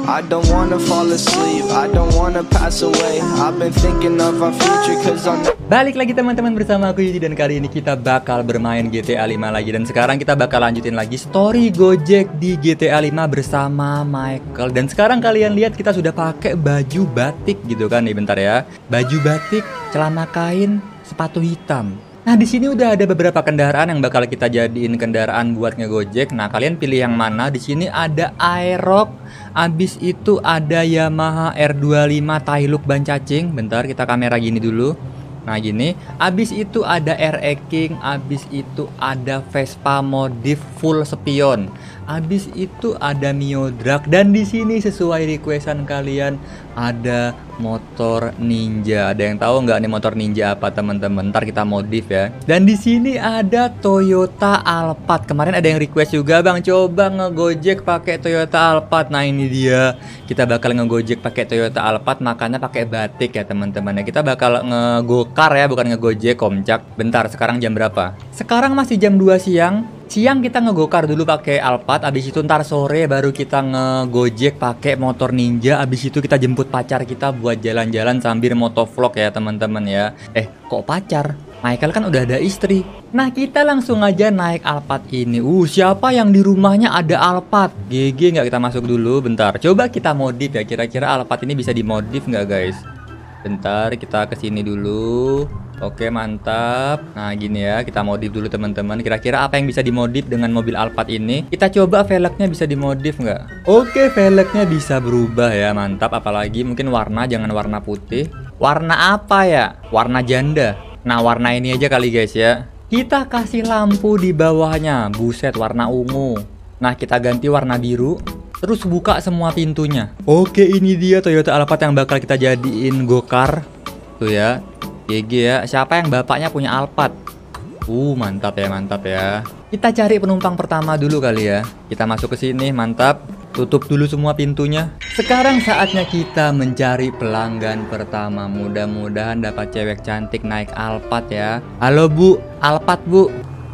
I don't wanna fall asleep, I don't wanna pass away. I've been thinking of our future cause I'm... Balik lagi teman-teman bersama aku Yuji, dan kali ini kita bakal bermain GTA 5 lagi. Dan sekarang kita bakal lanjutin lagi story Gojek di GTA 5 bersama Michael. Dan sekarang kalian lihat kita sudah pakai baju batik gitu kan nih, bentar ya. Baju batik, celana kain, sepatu hitam. Nah, di sini udah ada beberapa kendaraan yang bakal kita jadiin kendaraan buat ngegojek. Nah, kalian pilih yang mana? Di sini ada Aerox, abis itu ada Yamaha R25 Tailuk ban cacing. Bentar, kita kamera gini dulu. Nah, gini. Abis itu ada RE King, abis itu ada Vespa modif full spion. Abis itu ada Mio Drag, dan di sini sesuai requestan kalian ada motor ninja. Ada yang tahu nggak nih motor ninja apa, teman-teman? Ntar kita modif ya. Dan di sini ada Toyota Alphard. Kemarin ada yang request juga, Bang, coba ngegojek pakai Toyota Alphard. Nah, ini dia. Kita bakal ngegojek pakai Toyota Alphard, makanya pakai batik ya, teman-teman. Ya, kita bakal ngegokar ya, bukan ngegojek, komcak. Bentar, sekarang jam berapa? Sekarang masih jam 2 siang. Siang kita ngegokar dulu pakai Alphard, abis itu ntar sore baru kita ngegojek pakai motor ninja. Abis itu kita jemput pacar kita buat jalan-jalan sambil motovlog ya, teman-teman ya. Kok pacar? Michael kan udah ada istri. Nah, kita langsung aja naik Alphard ini. Siapa yang di rumahnya ada Alphard? GG nggak, kita masuk dulu. Bentar, coba kita modif ya. Kira-kira Alphard ini bisa dimodif nggak, guys? Bentar, kita kesini dulu. Oke, mantap. Nah, gini ya, kita modif dulu, teman-teman. Kira-kira apa yang bisa dimodif dengan mobil Alphard ini? Kita coba velgnya bisa dimodif nggak? Oke, velgnya bisa berubah ya, mantap. Apalagi mungkin warna, jangan warna putih. Warna apa ya? Warna janda. Nah, warna ini aja kali, guys ya. Kita kasih lampu di bawahnya. Buset, warna ungu. Nah, kita ganti warna biru. Terus buka semua pintunya. Oke, ini dia Toyota Alphard yang bakal kita jadiin gokar. Tuh ya. GG ya. Siapa yang bapaknya punya Alphard? Mantap ya, mantap ya. Kita cari penumpang pertama dulu kali ya. Kita masuk ke sini, mantap. Tutup dulu semua pintunya. Sekarang saatnya kita mencari pelanggan pertama. Mudah-mudahan dapat cewek cantik naik Alphard ya. Halo, Bu. Alphard, Bu.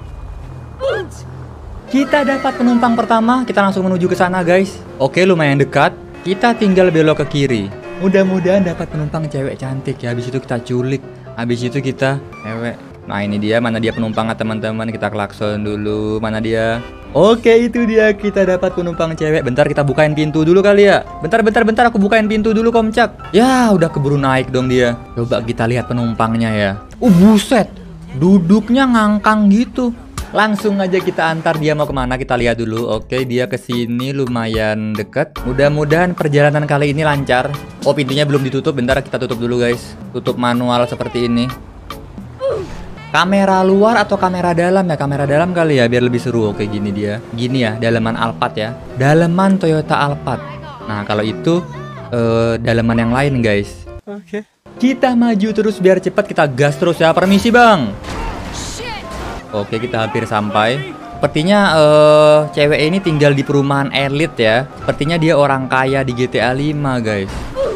Kita dapat penumpang pertama, kita langsung menuju ke sana, guys. Oke, lumayan dekat. Kita tinggal belok ke kiri. Mudah-mudahan dapat penumpang cewek cantik ya. Habis itu kita culik. Habis itu kita cewek. Nah, ini dia, mana dia penumpangnya, teman-teman. Kita klakson dulu. Mana dia? Oke, itu dia, kita dapat penumpang cewek. Bentar, kita bukain pintu dulu kali ya. Bentar, aku bukain pintu dulu, komcak. Ya, udah keburu naik dong dia. Coba kita lihat penumpangnya ya. Buset. Duduknya ngangkang gitu. Langsung aja kita antar dia mau kemana, kita lihat dulu. Oke, dia kesini lumayan deket. Mudah-mudahan perjalanan kali ini lancar. Pintunya belum ditutup. Bentar, kita tutup dulu, guys. Tutup manual seperti ini. Kamera luar atau kamera dalam ya? Kamera dalam kali ya, biar lebih seru. Oke, gini dia. Gini ya, daleman Alphard ya. Daleman Toyota Alphard. Nah, kalau itu daleman yang lain, guys. Oke. Kita maju terus biar cepat, kita gas terus ya. Permisi, Bang. Oke, kita hampir sampai. Sepertinya cewek ini tinggal di perumahan elit ya. Sepertinya dia orang kaya di GTA 5, guys.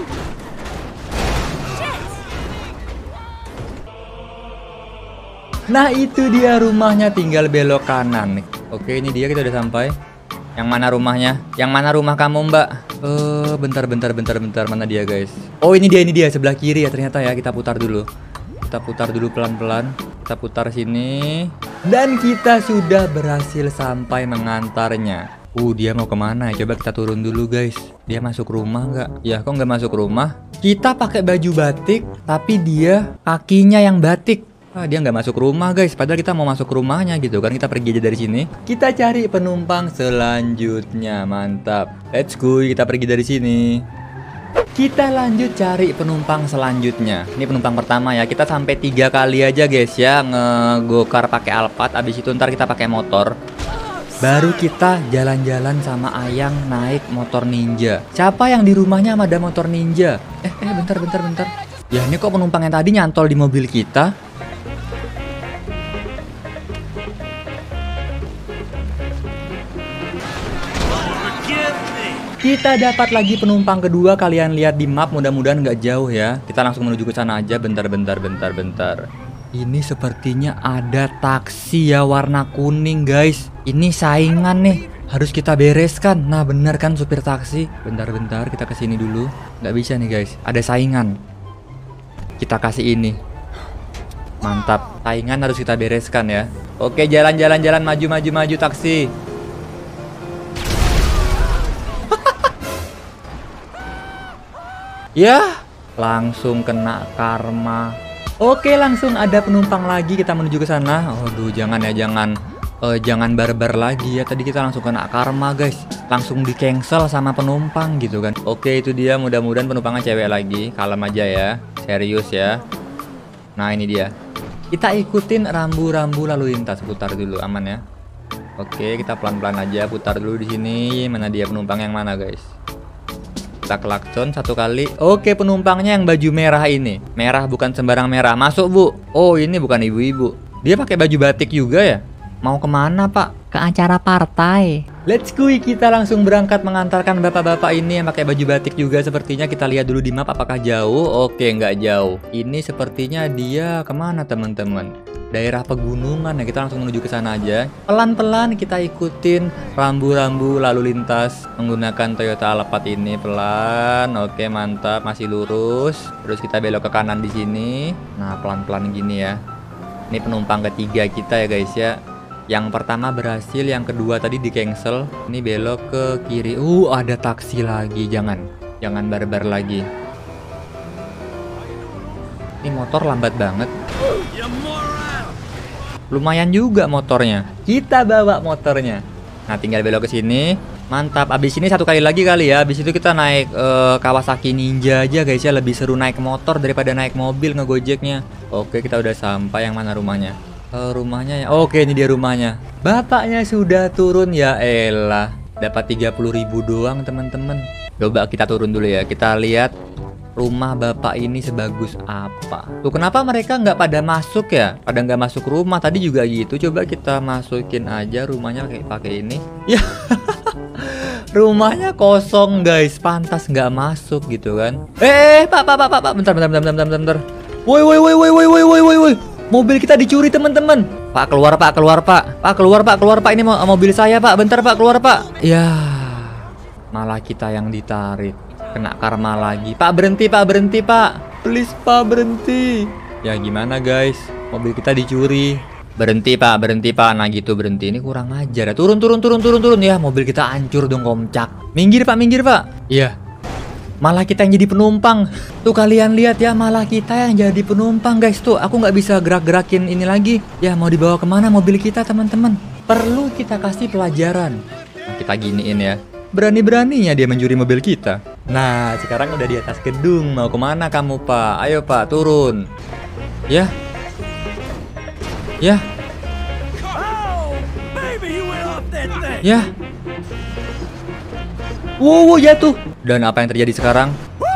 Nah, itu dia rumahnya, tinggal belok kanan. Oke, ini dia, kita udah sampai. Yang mana rumahnya? Yang mana rumah kamu, Mbak? Bentar. Mana dia, guys? Ini dia, sebelah kiri ya ternyata ya. Kita putar dulu. Kita putar dulu pelan-pelan. Kita putar sini. Dan kita sudah berhasil sampai mengantarnya. Dia mau kemana? Coba kita turun dulu, guys. Dia masuk rumah nggak? Ya, kok nggak masuk rumah? Kita pakai baju batik, tapi dia kakinya yang batik. Dia nggak masuk rumah, guys. Padahal kita mau masuk rumahnya gitu kan. Kita pergi aja dari sini. Kita cari penumpang selanjutnya. Mantap. Let's go. Kita pergi dari sini. Kita lanjut cari penumpang selanjutnya. Ini penumpang pertama ya. Kita sampai 3 kali aja, guys ya, ngegokar pakai Alphard. Abis itu ntar kita pakai motor. Baru kita jalan-jalan sama Ayang naik motor ninja. Siapa yang di rumahnya ada motor ninja? Bentar. Ya, ini kok penumpang yang tadi nyantol di mobil kita? Kita dapat lagi penumpang kedua. Kalian lihat di map, mudah-mudahan nggak jauh ya. Kita langsung menuju ke sana aja. Bentar. Ini sepertinya ada taksi ya warna kuning, guys. Ini saingan nih. harus kita bereskan. Nah bener kan supir taksi. Bentar-bentar kita kesini dulu. Nggak bisa nih guys, ada saingan. Kita kasih ini. Mantap, saingan harus kita bereskan ya. Oke, jalan-jalan maju taksi. Ya, langsung kena karma. Oke, langsung ada penumpang lagi, kita menuju ke sana. Aduh, jangan ya, jangan barbar lagi ya. Tadi kita langsung kena karma, guys. Langsung di cancel sama penumpang gitu kan. Oke, itu dia. Mudah-mudahan penumpangnya cewek lagi. Kalem aja ya, serius ya. Nah, ini dia. Kita ikutin rambu-rambu lalu lintas, putar dulu, aman ya. Oke, kita pelan-pelan aja, putar dulu di sini. Mana dia penumpang yang mana, guys? Kita klakson 1 kali. Oke, penumpangnya yang baju merah ini. Merah bukan sembarang merah. Masuk, Bu. Oh, ini bukan ibu-ibu. Dia pakai baju batik juga ya? Mau kemana, Pak? Ke acara partai. Let's go, kita langsung berangkat mengantarkan bapak-bapak ini yang pakai baju batik juga. Sepertinya kita lihat dulu di map apakah jauh. Oke, nggak jauh. Ini sepertinya dia kemana, teman-teman? Daerah pegunungan ya, kita langsung menuju ke sana aja. Pelan-pelan kita ikutin rambu-rambu lalu lintas menggunakan Toyota Alphard ini pelan. Oke, mantap, masih lurus. Terus kita belok ke kanan di sini. Nah, pelan-pelan gini ya. Ini penumpang ketiga kita ya, guys ya. Yang pertama berhasil, yang kedua tadi di cancel. Ini belok ke kiri. Ada taksi lagi. Jangan barbar lagi. Ini motor lambat banget. Lumayan juga motornya. Kita bawa motornya. Nah, tinggal belok ke sini. Mantap. Abis ini 1 kali lagi kali ya. Abis itu kita naik Kawasaki Ninja aja, guys ya. Lebih seru naik motor daripada naik mobil ngegojeknya. Oke, kita udah sampai. Yang mana rumahnya? Rumahnya ya. Oke, ini dia rumahnya. Bapaknya sudah turun ya elah. Dapat 30.000 doang, teman-teman. Coba kita turun dulu ya. Kita lihat rumah bapak ini sebagus apa. Tuh, kenapa mereka nggak pada masuk ya? Pada nggak masuk rumah. Tadi juga gitu. Coba kita masukin aja rumahnya pakai ini. Ya. Rumahnya kosong, guys. Pantas nggak masuk gitu kan. Pak. Bentar. Woi. Mobil kita dicuri, teman-teman. Pak, keluar, Pak. Pak, keluar, Pak. Ini mobil saya, Pak. Bentar, Pak, keluar, Pak. Ya, malah kita yang ditarik. Kena karma lagi. Pak, berhenti, Pak. Please, Pak, berhenti. Ya, gimana, guys? Mobil kita dicuri. Berhenti, Pak. Nah, gitu, berhenti. Ini kurang ajar ya. Turun. Ya, mobil kita hancur dong, komcak. Minggir, Pak. Iya. Malah kita yang jadi penumpang. Tuh, kalian lihat ya, malah kita yang jadi penumpang, guys. Tuh, aku nggak bisa gerak-gerakin ini lagi. Ya, mau dibawa kemana mobil kita, teman-teman? Perlu kita kasih pelajaran. Nah, kita giniin ya. Berani-beraninya dia mencuri mobil kita. Nah, sekarang udah di atas gedung. Mau kemana kamu, Pak? Ayo, Pak, turun. Ya. Wow, jatuh. Dan apa yang terjadi sekarang?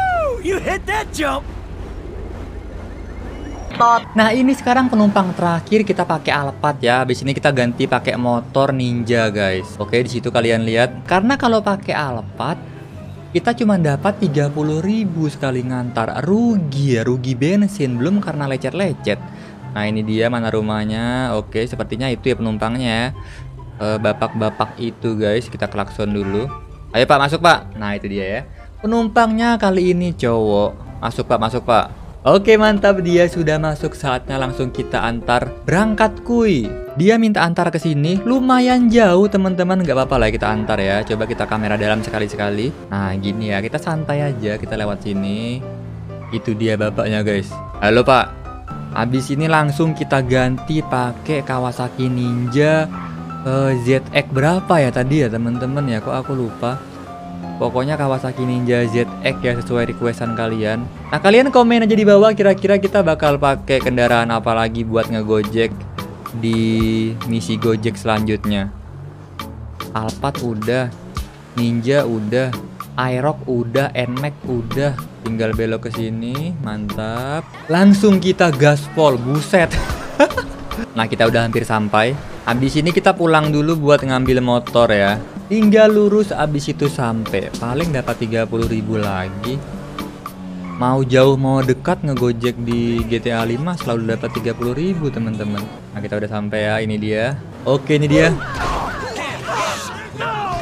Nah, ini sekarang penumpang terakhir, kita pakai Alphard ya. Habis ini kita ganti pakai motor Ninja, guys. Oke, di situ kalian lihat. Karena kalau pakai Alphard kita cuma dapat 30.000 sekali ngantar. Rugi bensin, belum karena lecet-lecet. Nah, ini dia, mana rumahnya. Oke, sepertinya itu ya penumpangnya. Bapak-bapak itu, guys. Kita klakson dulu. Ayo, Pak, masuk, Pak. Nah, itu dia ya. Penumpangnya kali ini cowok. Masuk, Pak. Oke, mantap, dia sudah masuk. Saatnya langsung kita antar berangkat, kuy. Dia minta antar ke sini. Lumayan jauh, teman-teman. Nggak apa-apa lah kita antar ya. Coba kita kamera dalam sekali-sekali. Nah, gini ya. Kita santai aja. Kita lewat sini. Itu dia bapaknya, guys. Halo, Pak. Habis ini langsung kita ganti pakai Kawasaki Ninja ZX berapa ya tadi ya, teman-teman ya? Kok aku lupa. Pokoknya Kawasaki Ninja ZX ya, sesuai requestan kalian. Nah, kalian komen aja di bawah kira-kira kita bakal pakai kendaraan apa lagi buat ngegojek di misi Gojek selanjutnya. Alphard udah, Ninja udah, Aerox udah, Nmax udah. Tinggal belok ke sini, mantap. Langsung kita gaspol, buset. Nah, kita udah hampir sampai. Habis ini kita pulang dulu buat ngambil motor ya. Tinggal lurus, abis itu sampai. Paling dapat 30.000 lagi. Mau jauh mau dekat ngegojek di GTA 5 selalu dapat 30.000, teman-teman. Nah, kita udah sampai ya, ini dia. Oke, ini dia.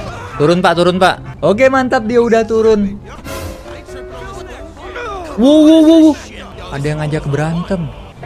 Turun Pak, turun Pak. Oke mantap, dia udah turun. Wow. Ada yang ngajak berantem.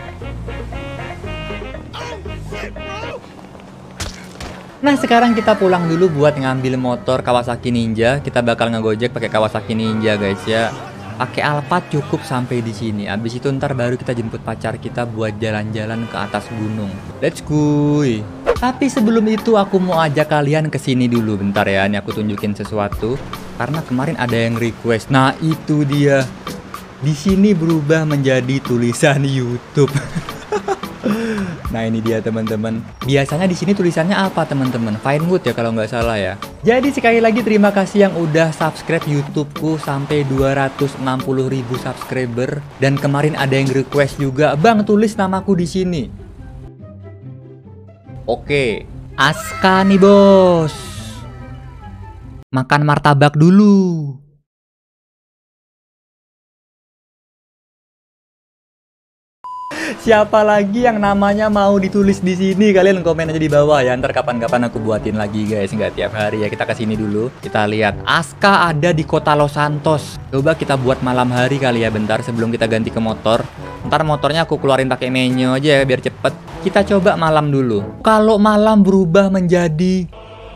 Nah sekarang kita pulang dulu buat ngambil motor Kawasaki Ninja. Kita bakal ngegojek pakai Kawasaki Ninja guys ya. Pakai Alphard cukup sampai di sini. Abis itu ntar baru kita jemput pacar kita buat jalan-jalan ke atas gunung. Let's go. Tapi sebelum itu aku mau ajak kalian ke sini dulu bentar ya. Ini aku tunjukin sesuatu karena kemarin ada yang request. Nah itu dia. Di sini berubah menjadi tulisan YouTube. Nah ini dia teman-teman. Biasanya di sini tulisannya apa teman-teman? Vinewood ya kalau nggak salah ya. Jadi sekali lagi terima kasih yang udah subscribe YouTubeku sampai 260.000 subscriber. Dan kemarin ada yang request juga, Bang tulis namaku di sini. Oke, Aska nih bos. Makan martabak dulu. Siapa lagi yang namanya mau ditulis di sini? Kalian komen aja di bawah ya. Ntar kapan-kapan aku buatin lagi guys. Nggak tiap hari ya. Kita kesini dulu. Kita lihat Aska ada di kota Los Santos. Coba kita buat malam hari kali ya. Bentar sebelum kita ganti ke motor. Ntar motornya aku keluarin pakai menu aja ya biar cepet. Kita coba malam dulu. Kalau malam berubah menjadi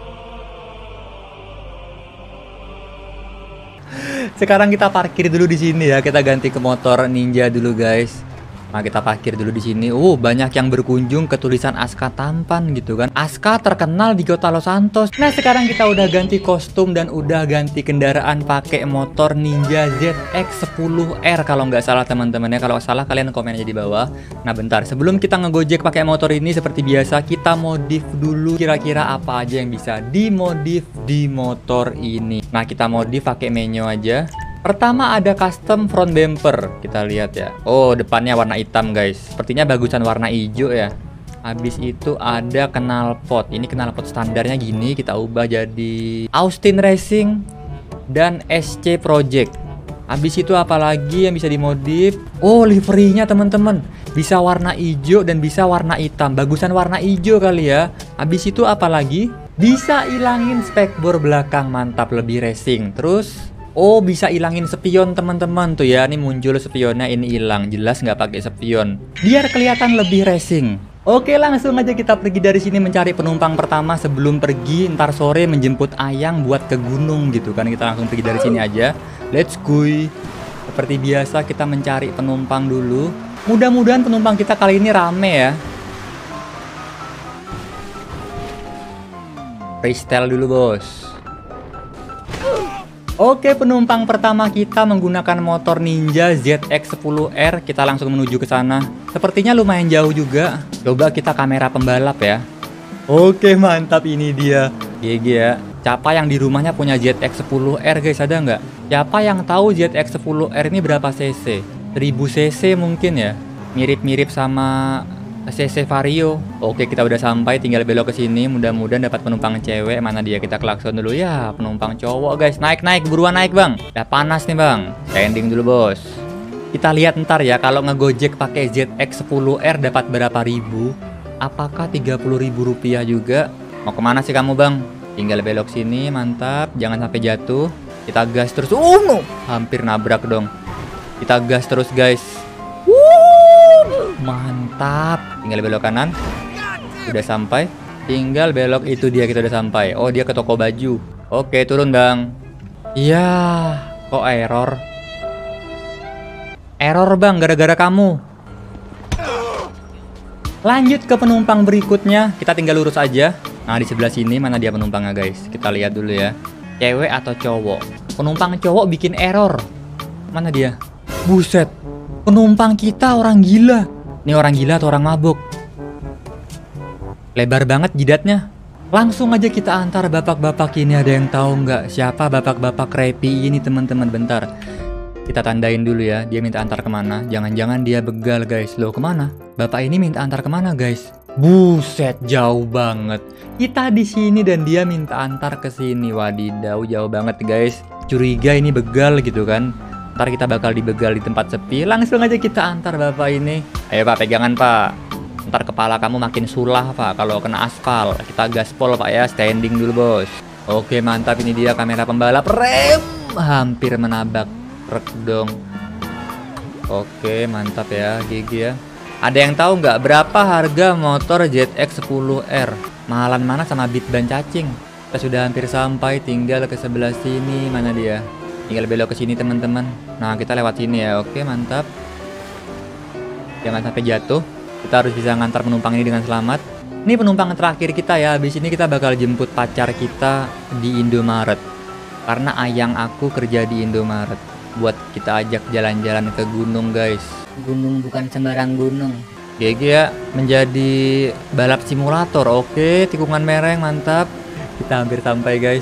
sekarang kita parkir dulu di sini ya. Kita ganti ke motor Ninja dulu guys. Nah kita parkir dulu di sini. Banyak yang berkunjung ke tulisan Aska tampan gitu kan. Aska terkenal di kota Los Santos. Nah sekarang kita udah ganti kostum dan udah ganti kendaraan pakai motor Ninja ZX10R kalau nggak salah teman-teman ya. Kalau salah kalian komen aja di bawah. Nah bentar sebelum kita ngegojek pakai motor ini seperti biasa kita modif dulu kira-kira apa aja yang bisa dimodif di motor ini. Nah kita modif pakai menu aja. Pertama ada custom front bumper. Kita lihat ya. Depannya warna hitam guys. Sepertinya bagusan warna hijau ya. Habis itu ada knalpot. Ini knalpot standarnya gini. Kita ubah jadi Austin Racing dan SC Project. Habis itu apalagi yang bisa dimodif? Liverynya teman-teman. Bisa warna hijau dan bisa warna hitam. Bagusan warna hijau kali ya. Habis itu apalagi? Bisa ilangin spekbor belakang. Mantap, lebih racing. Terus bisa ilangin spion teman-teman tuh ya. Ini muncul spionnya, ini hilang. Jelas nggak pakai spion. Biar kelihatan lebih racing. Oke langsung aja kita pergi dari sini mencari penumpang pertama sebelum pergi ntar sore menjemput Ayang buat ke gunung gitu kan. Kita langsung pergi dari sini aja. Let's go. Seperti biasa kita mencari penumpang dulu. Mudah-mudahan penumpang kita kali ini rame ya. Freestyle dulu bos. Oke, penumpang pertama kita menggunakan motor Ninja ZX10R. Kita langsung menuju ke sana. Sepertinya lumayan jauh juga. Coba kita kamera pembalap ya. Oke, mantap ini dia. GG ya. Siapa yang di rumahnya punya ZX10R guys, ada nggak? Siapa yang tahu ZX10R ini berapa cc? 1000 cc mungkin ya. Mirip-mirip sama CC Vario. Oke, kita udah sampai, tinggal belok ke sini. Mudah-mudahan dapat penumpang cewek. Mana dia? Kita klakson dulu ya. Penumpang cowok guys. Naik, buruan naik bang. Udah panas nih bang. Standing dulu bos. Kita lihat ntar ya. Kalau ngegojek pakai ZX10R dapat berapa ribu? Apakah 30.000 rupiah juga? Mau kemana sih kamu bang? Tinggal belok sini. Mantap. Jangan sampai jatuh. Kita gas terus. No! Hampir nabrak dong. Kita gas terus guys. Mantap. Tinggal belok kanan. Udah sampai. Tinggal belok, itu dia, kita udah sampai. Dia ke toko baju. Oke, turun bang. Iya. Kok error? Error bang, gara-gara kamu. Lanjut ke penumpang berikutnya. Kita tinggal lurus aja. Nah di sebelah sini mana dia penumpangnya guys. Kita lihat dulu ya. Cewek atau cowok? Penumpang cowok bikin error. Mana dia? Buset. Penumpang kita orang gila. Ini orang gila atau orang mabuk? Lebar banget jidatnya. Langsung aja kita antar bapak-bapak ini. Ada yang tahu nggak siapa bapak-bapak creepy ini teman-teman? Bentar. Kita tandain dulu ya. Dia minta antar kemana? Jangan-jangan dia begal guys. Loh kemana? Bapak ini minta antar kemana guys? Buset, jauh banget. Kita di sini dan dia minta antar ke sini. Wadidaw, jauh banget guys. Curiga ini begal gitu kan. Ntar kita bakal dibegal di tempat sepi. Langsung aja kita antar bapak ini. Ayo pak, pegangan pak. Ntar kepala kamu makin sulah pak kalau kena aspal. Kita gaspol pak ya, standing dulu bos. Oke, mantap, ini dia kamera pembalap. Rem, hampir menabrak truk dong. Oke, mantap ya, GG ya. Ada yang tahu nggak berapa harga motor ZX 10R? Mahalan mana sama Beat ban cacing? Kita sudah hampir sampai, tinggal ke sebelah sini. Mana dia? Tinggal belok ke sini teman-teman. Nah, kita lewat sini ya. Oke, mantap. Jangan sampai jatuh. Kita harus bisa ngantar penumpang ini dengan selamat. Ini penumpang terakhir kita ya. Habis ini kita bakal jemput pacar kita di Indomaret. Karena ayang aku kerja di Indomaret. Buat kita ajak jalan-jalan ke gunung, guys. Gunung bukan sembarang gunung. GG ya, menjadi balap simulator. Oke, tikungan mereng, mantap. Kita hampir sampai, guys.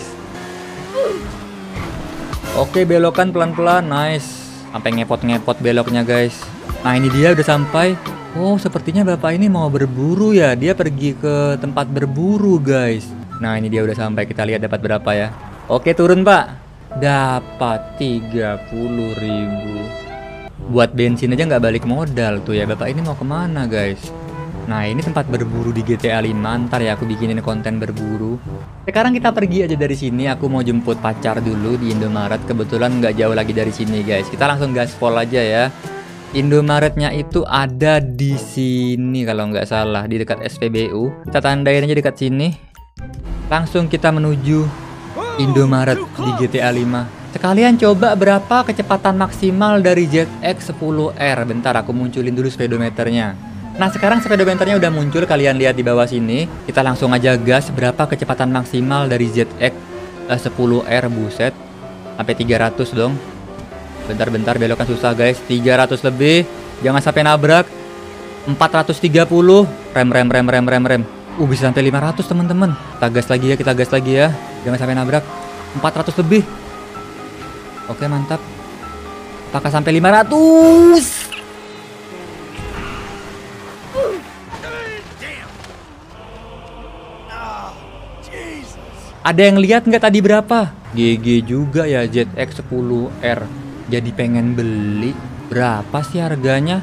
Oke, belokan pelan-pelan, nice. Sampai ngepot-ngepot beloknya, guys. Nah, ini dia udah sampai. Oh, sepertinya bapak ini mau berburu ya. Dia pergi ke tempat berburu, guys. Nah, ini dia udah sampai. Kita lihat dapat berapa ya. Oke, turun, Pak. Dapat 30.000. Buat bensin aja nggak balik modal tuh ya. Bapak ini mau kemana, guys? Nah, ini tempat berburu di GTA 5. Ntar ya aku bikinin konten berburu. Sekarang kita pergi aja dari sini. Aku mau jemput pacar dulu di Indomaret. Kebetulan nggak jauh lagi dari sini, guys. Kita langsung gaspol aja ya. Indomaretnya itu ada di sini kalau nggak salah, di dekat SPBU. Kita tandain aja dekat sini. Langsung kita menuju Indomaret di GTA 5. Sekalian coba berapa kecepatan maksimal dari ZX 10R. Bentar, aku munculin dulu speedometernya. Nah, sekarang speedometernya udah muncul, kalian lihat di bawah sini. Kita langsung aja gas berapa kecepatan maksimal dari ZX 10R. Buset, sampai 300 dong. Bentar, belokan susah, guys. 300 lebih, jangan sampai nabrak. 430. Rem. Bisa sampai 500 teman-teman. Kita gas lagi ya, jangan sampai nabrak. 400 lebih. Oke, mantap. Apakah sampai 500? Ada yang lihat nggak tadi berapa? GG juga ya ZX 10R. Jadi pengen beli. Berapa sih harganya?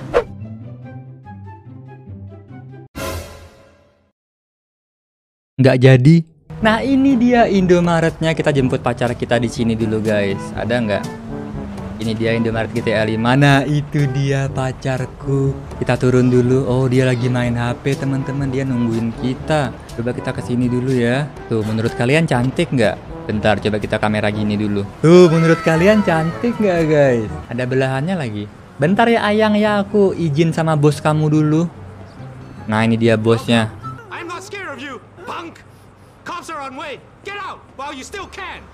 Nggak jadi. Nah, ini dia Indomaretnya. Kita jemput pacar kita di sini dulu, guys. Ada nggak? Ini dia Indomaret GTA 5. Nah, itu dia pacarku. Kita turun dulu. Oh, dia lagi main HP, teman-teman. Dia nungguin kita. Coba kita kesini dulu ya. Tuh, menurut kalian cantik nggak? Bentar, coba kita kamera gini dulu. Tuh, menurut kalian cantik nggak, guys? Ada belahannya lagi. Bentar ya, ayang ya. Aku izin sama bos kamu dulu. Nah, ini dia bosnya. I'm not scared of you, punk. Cops are on way. Get out while you still can.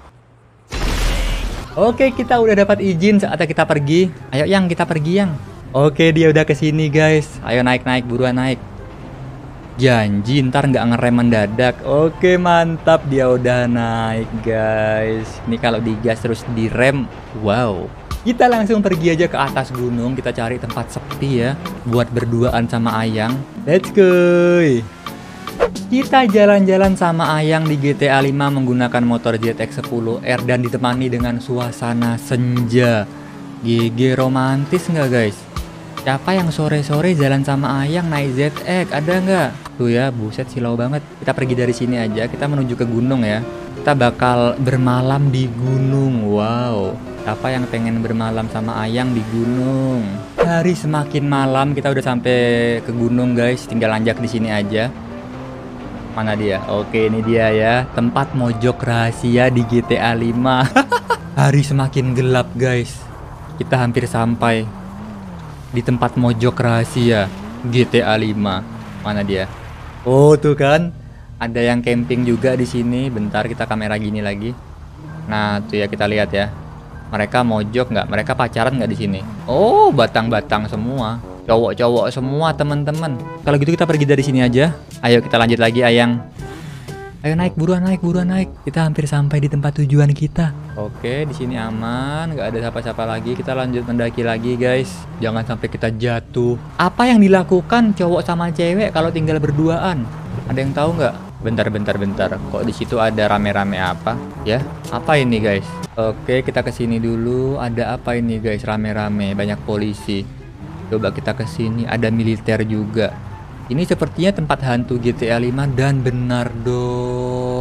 Oke, kita udah dapat izin, saatnya kita pergi. Ayo yang, kita pergi yang. Oke, dia udah kesini, guys. Ayo naik, buruan naik. Janji ntar nggak ngerem mendadak. Oke, mantap, dia udah naik, guys. Ini kalau digas terus direm, wow. Kita langsung pergi aja ke atas gunung. Kita cari tempat sepi ya, buat berduaan sama ayang. Let's go. Kita jalan-jalan sama ayang di GTA 5 menggunakan motor ZX 10R dan ditemani dengan suasana senja. GG, romantis nggak, guys? Siapa yang sore-sore jalan sama ayang naik ZX? Ada nggak? Tuh ya, buset, silau banget. Kita pergi dari sini aja, kita menuju ke gunung ya. Kita bakal bermalam di gunung. Wow, siapa yang pengen bermalam sama ayang di gunung? Hari semakin malam, kita udah sampai ke gunung, guys. Tinggal lanjak di sini aja. Mana dia? Oke, ini dia ya, tempat mojok rahasia di GTA 5. Hari semakin gelap, guys. Kita hampir sampai di tempat mojok rahasia GTA 5. Mana dia? Oh, tuh kan. Ada yang camping juga di sini. Bentar, kita kamera gini lagi. Nah, tuh ya, kita lihat ya. Mereka mojok nggak? Mereka pacaran nggak di sini? Oh, batang-batang semua. Cowok-cowok semua, teman-teman. Kalau gitu kita pergi dari sini aja. Ayo kita lanjut lagi, ayang. Ayo naik, buruan naik. Kita hampir sampai di tempat tujuan kita. Oke, di sini aman, nggak ada siapa-siapa lagi. Kita lanjut mendaki lagi, guys. Jangan sampai kita jatuh. Apa yang dilakukan cowok sama cewek kalau tinggal berduaan? Ada yang tahu nggak? Bentar. Kok di situ ada rame-rame apa? Ya, apa ini, guys? Oke, kita kesini dulu. Ada apa ini, guys? Rame-rame, banyak polisi. Coba kita ke sini, ada militer juga. Ini sepertinya tempat hantu GTA 5 dan benar dong.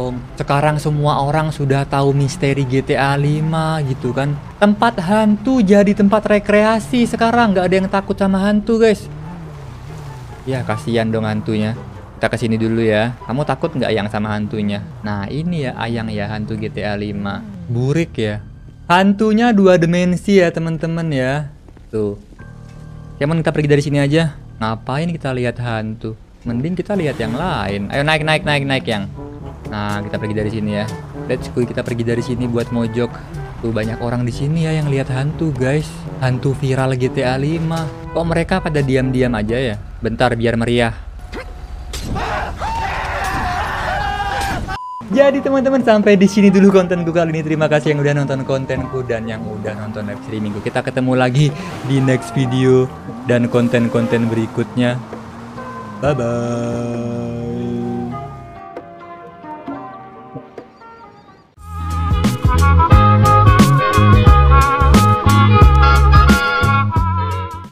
dong. Sekarang semua orang sudah tahu misteri GTA 5 gitu kan. Tempat hantu jadi tempat rekreasi sekarang. Nggak ada yang takut sama hantu guys. Ya kasihan dong hantunya. Kita kesini dulu ya. Kamu takut nggak yang sama hantunya? Nah ini ya Ayang ya, hantu GTA 5. Burik ya. Hantunya 2 dimensi ya teman-teman ya. Tuh. Cuman kita pergi dari sini aja. Ngapain kita lihat hantu? Mending kita lihat yang lain. Ayo naik yang. Nah kita pergi dari sini ya. Let's go, kita pergi dari sini buat mojok. Tuh banyak orang di sini ya yang lihat hantu guys. Hantu viral GTA 5. Kok mereka pada diam-diam aja ya? Bentar biar meriah. Jadi teman-teman sampai di sini dulu kontenku kali ini. Terima kasih yang udah nonton kontenku dan yang udah nonton live streamingku. Kita ketemu lagi di next video dan konten-konten berikutnya. Bye bye.